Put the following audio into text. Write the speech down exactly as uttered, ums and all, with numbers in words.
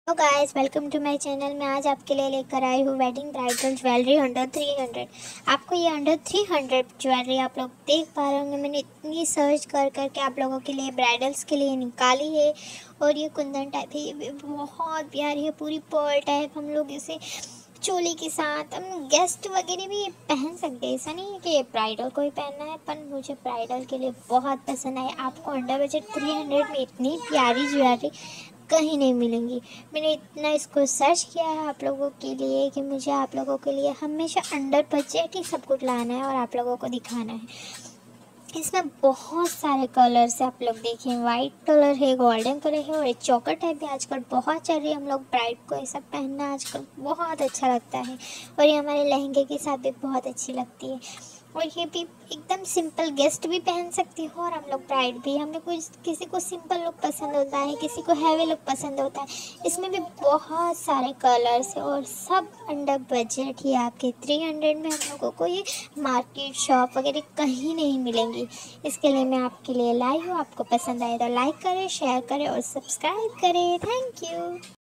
Hello guys, welcome to my channel. मैं आज आपके लिए लेकर आई हूँ wedding bridal jewellery under three hundred. आपको ये अंडर थ्री हंड्रेड ज्वेलरी आप लोग देख पा रहे होंगे। मैंने इतनी सर्च कर करके आप लोगों के लिए ब्राइडल्स के लिए निकाली है। और ये कुंदन टाइप है, ये भी बहुत प्यारी है, पूरी पर्ल टाइप। हम लोग इसे चोली के साथ हम गेस्ट वगैरह भी पहन सकते हैं। ऐसा नहीं है कि ये ब्राइडल को ही पहनना है, पर मुझे ब्राइडल के लिए बहुत पसंद आए। आपको अंडर बजट थ्री हंड्रेड में इतनी प्यारी ज्वेलरी कहीं नहीं मिलेंगी। मैंने इतना इसको सर्च किया है आप लोगों के लिए कि मुझे आप लोगों के लिए हमेशा अंडर बजट ही सब कुछ लाना है और आप लोगों को दिखाना है। इसमें बहुत सारे कलर्स है, आप लोग देखिए। वाइट कलर है, गोल्डन कलर है और एक चॉकर टाइप भी आजकल बहुत चल रही है। हम लोग ब्राइड को ये सब पहनना आजकल बहुत अच्छा लगता है और ये हमारे लहंगे के साथ भी बहुत अच्छी लगती है। और ये भी एकदम सिंपल गेस्ट भी पहन सकती हो और हम लोग ब्राइड भी। हमें कुछ किसी को सिंपल लुक पसंद होता है, किसी को हैवी लुक पसंद होता है। इसमें भी बहुत सारे कलर्स है और सब अंडर बजट ही आपके थ्री हंड्रेड में हम लोगों को ये मार्केट शॉप वगैरह कहीं नहीं मिलेंगी। इसके लिए मैं आपके लिए लाई हूँ। आपको पसंद आए तो लाइक करें, शेयर करें और सब्सक्राइब करें। Thank you.